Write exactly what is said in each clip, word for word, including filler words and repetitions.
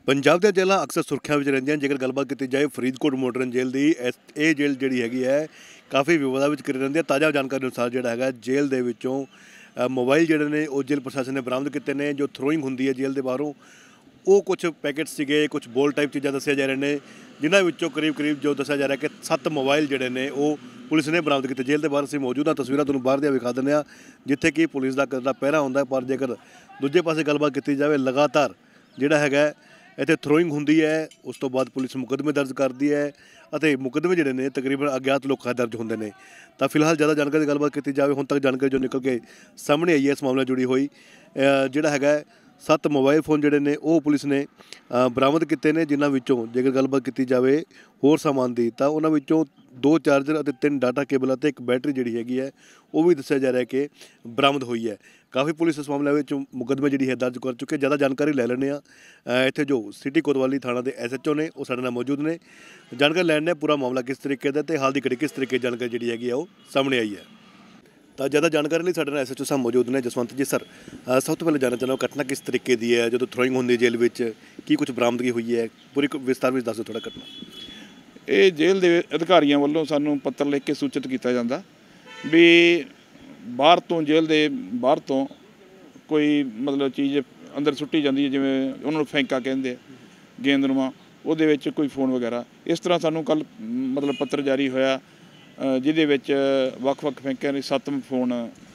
पंजाब ਦੀਆਂ ਜੇਲ੍ਹਾਂ अक्सर सुर्खियां ਵਿੱਚ ਰਹਿੰਦੀਆਂ जेकर गलबात की जाए फरीदकोट मॉडर्न जेल की ਇਹ जेल ਜਿਹੜੀ ਹੈਗੀ ਹੈ काफ़ी विवादां ਵਿੱਚ ਘਿਰੀ ਰਹਿੰਦੀ ਹੈ। ताज़ा जानकारी अनुसार ਜਿਹੜਾ ਹੈਗਾ जेल ਦੇ ਵਿੱਚੋਂ मोबाइल ਜਿਹੜੇ ਨੇ ਉਹ जेल प्रशासन ने बरामद ਕੀਤੇ ਨੇ। जो थ्रोइंग ਹੁੰਦੀ ਹੈ जेल ਦੇ ਬਾਹਰੋਂ ਉਹ कुछ पैकेट ਸੀਗੇ, कुछ बॉल टाइप चीज़ां ਦੱਸਿਆ जा ਰਹੇ ਨੇ, जिन्हां ਵਿੱਚੋਂ करीब करीब जो ਦੱਸਿਆ ਜਾ ਰਿਹਾ कि सत्त मोबाइल ਜਿਹੜੇ ਨੇ ਉਹ पुलिस ने बरामद किए। जेल के बाहर असीं मौजूद हाँ, तस्वीरां तुहानूं बाहर दियां विखा दिंदे आ जिथे कि पुलिस का करदा पहरा हुंदा है। पर जेकर दूजे पासे गलबात की जाए लगातार जिहड़ा हैगा इत्थे थ्रोइंग हुंदी है, उस तो बाद पुलिस मुकदमे दर्ज करती है ਅਤੇ मुकदमे जिहड़े ने तकरीबन अज्ञात लोकां दर्ज होंदे ने। तो फिलहाल ज़्यादा जानकारी की गलबात की जाए हुण तक जानकारी जो निकल के सामने आई है इस मामले जुड़ी हुई जिहड़ा हैगा सत्त मोबाइल फोन जिहड़े ने वो पुलिस ने बरामद किए ने, जिन्हां विचों जेकर गलबात की जाए होर सामान की तो उन्हां विचों दो चार्जर और तीन डाटा केबल और एक बैटरी जिहड़ी हैगी है वो भी दस्सिया जा रहा है कि बरामद हुई है। काफ़ी पुलिस इस मामले में मुकदमे जी है दर्ज कर चुके। ज़्यादा जानकारी लै लैने इत्थे जो सिटी कोतवाली थाना के एस एच ओ ने वो साडे नाल मौजूद ने। जानकारी लैने पूरा मामला किस तरीके का ते हाल की घड़ी किस तरीके की जानकारी जी है वो सामने आई है। तो ज़्यादा जानकारी लिए साडे नाल एस एच ओ साहब मौजूद ने। जसवंत जी सर, सब तो पहले जानना चाहना घटना किस तरीके की है, जो थ्रोइंग होंदी जेल में की कुछ बरामदगी हुई है, पूरी विस्तार में दस दो थोड़ा घटना। ਇਹ ਜੇਲ੍ਹ ਦੇ ਅਧਿਕਾਰੀਆਂ ਵੱਲੋਂ ਸਾਨੂੰ ਪੱਤਰ ਲਿਖ ਕੇ ਸੂਚਿਤ ਕੀਤਾ ਜਾਂਦਾ ਵੀ ਬਾਹਰ ਤੋਂ ਜੇਲ੍ਹ ਦੇ ਬਾਹਰ ਤੋਂ ਕੋਈ ਮਤਲਬ ਚੀਜ਼ ਅੰਦਰ ਸੁੱਟੀ ਜਾਂਦੀ ਹੈ, ਜਿਵੇਂ ਉਹਨਾਂ ਨੂੰ ਫੈਂਕਾ ਕਹਿੰਦੇ ਆ, ਗੇਂਦਨੁਮਾ, ਉਹਦੇ ਵਿੱਚ ਕੋਈ ਫੋਨ ਵਗੈਰਾ ਇਸ ਤਰ੍ਹਾਂ ਸਾਨੂੰ ਕੱਲ੍ਹ ਮਤਲਬ ਪੱਤਰ ਜਾਰੀ ਹੋਇਆ ਜਿਹਦੇ ਵਿੱਚ ਵੱਖ-ਵੱਖ ਫੈਂਕਿਆਂ ਦੇ ਸੱਤ ਫੋਨ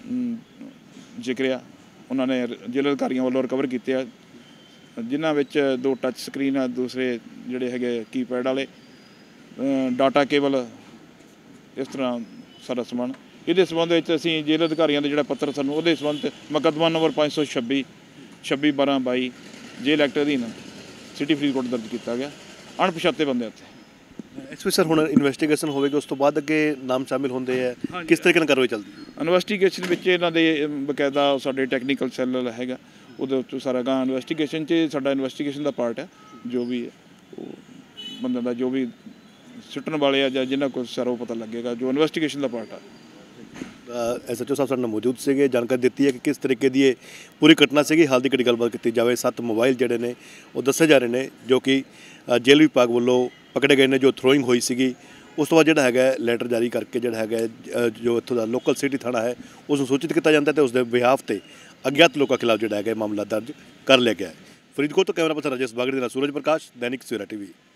ਜ਼ਿਕਰਿਆ ਉਹਨਾਂ ਨੇ ਜੇਲ੍ਹ ਅਧਿਕਾਰੀਆਂ ਵੱਲੋਂ ਰਿਕਵਰ ਕੀਤੇ ਆ, ਜਿਨ੍ਹਾਂ ਵਿੱਚ ਦੋ ਟੱਚ ਸਕਰੀਨ ਆ, ਦੂਸਰੇ ਜਿਹੜੇ ਹੈਗੇ ਕੀਪੈਡ ਵਾਲੇ, ਡਾਟਾ ਕੇਬਲ, ਇਸ ਤਰ੍ਹਾਂ ਸਾਰਾ ਸਮਾਨ। ਇਹਦੇ ਸੰਬੰਧ ਵਿੱਚ ਅਸੀਂ ਜੇਲ੍ਹ ਅਧਿਕਾਰੀਆਂ ਦਾ ਜਿਹੜਾ ਪੱਤਰ ਸਾਨੂੰ ਉਹਦੇ ਸੰਬੰਧ ਮੁਕੱਦਮਾ ਨੰਬਰ ਪੰਜ ਸੌ ਛੱਬੀ ਛੱਬੀ ਬਾਰਾਂ ਬਾਈ ਜੇਲ੍ਹ ਐਕਟ ਅਧੀਨ ਸਿਟੀ ਫਰੀਦਕੋਟ ਦਰਜ ਕੀਤਾ ਗਿਆ ਅਣਪਛਾਤੇ ਬੰਦੇ ਉੱਤੇ। ਇਸ ਵਿੱਚ ਸਰ ਹੁਣ ਇਨਵੈਸਟੀਗੇਸ਼ਨ ਹੋਵੇਗੀ, ਉਸ ਤੋਂ ਬਾਅਦ ਅੱਗੇ ਨਾਮ ਸ਼ਾਮਿਲ ਹੁੰਦੇ ਆ, ਕਿਸ ਤਰੀਕੇ ਨਾਲ ਕਾਰਵਾਈ ਚੱਲਦੀ ਹੈ? ਇਨਵੈਸਟੀਗੇਸ਼ਨ ਵਿੱਚ ਇਹਨਾਂ ਦੇ ਬਕਾਇਦਾ ਸਾਡੇ ਟੈਕਨੀਕਲ ਸੈੱਲ ਹੈਗਾ, ਉਹਦੇ ਉੱਤੇ ਸਾਰਾ ਗਾਂ ਇਨਵੈਸਟੀਗੇਸ਼ਨ 'ਚ ਸਾਡਾ ਇਨਵੈਸਟੀਗੇਸ਼ਨ ਦਾ ਪਾਰਟ ਹੈ। ਜੋ ਵੀ ਹੈ ਉਹ ਬੰਦੇ ਦਾ ਜੋ ਵੀ ਸੁੱਟਣ ਵਾਲੇ ਆ ਜਾਂ ਜਿਨ੍ਹਾਂ ਕੋਲ ਸਾਰਾ ਉਹ ਪਤਾ ਲੱਗੇਗਾ, ਜੋ ਇਨਵੈਸਟੀਗੇਸ਼ਨ ਦਾ ਪਾਰਟ ਆ। एस एच ओ साहब साडे मौजूद से जानकारी दी है कि किस तरीके की पूरी घटना से हाल की घड़ी गलबात की जाए। सत्त मोबाइल जोड़े ने वो दसे जा रहे हैं जो कि जेल विभाग वालों पकड़े गए हैं, जो थ्रोइंग हुई सी। उस तो बाद जो है लैटर जारी करके जो है जो इतों का लोकल सिटी थाना है उसको सूचित किया जाता है, तो उसके बिहाफ से अज्ञात लोगों के खिलाफ जो है मामला दर्ज कर लिया गया है। फरीदकोट तो camera person Rajesh Bagri Suraj Prakash, Dainik Savera TV.